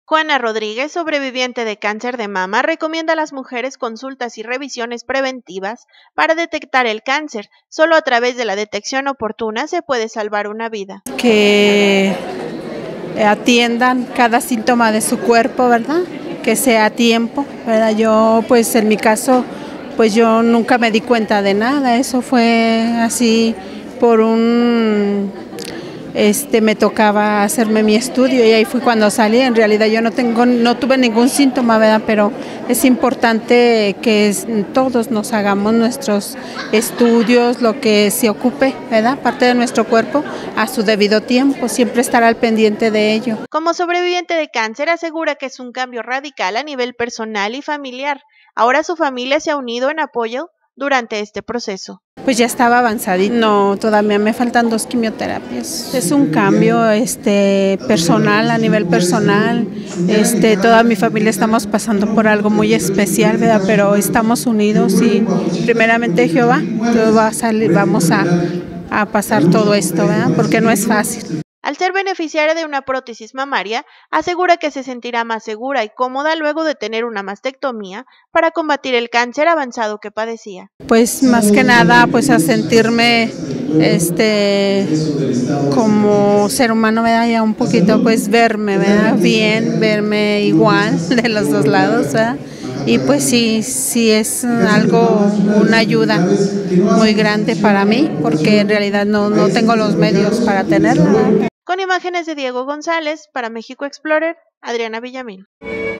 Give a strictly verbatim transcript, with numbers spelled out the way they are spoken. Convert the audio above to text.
Juana Rodríguez, sobreviviente de cáncer de mama, recomienda a las mujeres consultas y revisiones preventivas para detectar el cáncer. Solo a través de la detección oportuna se puede salvar una vida. Que atiendan cada síntoma de su cuerpo, ¿verdad? Que sea a tiempo, ¿verdad? Yo, pues en mi caso, pues yo nunca me di cuenta de nada. Eso fue así por un... Este, me tocaba hacerme mi estudio y ahí fue cuando salí. En realidad yo no tengo, no tuve ningún síntoma, ¿verdad? Pero es importante que es, todos nos hagamos nuestros estudios, lo que se ocupe, ¿verdad? Parte de nuestro cuerpo a su debido tiempo, siempre estar al pendiente de ello. Como sobreviviente de cáncer, asegura que es un cambio radical a nivel personal y familiar. Ahora su familia se ha unido en apoyo durante este proceso. Pues ya estaba avanzadito. No, todavía me faltan dos quimioterapias. Es un cambio este, personal, a nivel personal. Este, toda mi familia estamos pasando por algo muy especial, ¿verdad? Pero estamos unidos y primeramente Jehová, todo va a salir, vamos a, a pasar todo esto, ¿verdad? Porque no es fácil. Al ser beneficiaria de una prótesis mamaria, asegura que se sentirá más segura y cómoda luego de tener una mastectomía para combatir el cáncer avanzado que padecía. Pues más que nada, pues a sentirme este como ser humano, ¿verdad? Ya un poquito, pues verme, ¿verdad? Bien, verme igual de los dos lados, ¿verdad? Y pues sí, sí es algo, una ayuda muy grande para mí, porque en realidad no, no tengo los medios para tenerla. Con imágenes de Diego González, para México Explorer, Adriana Villamil.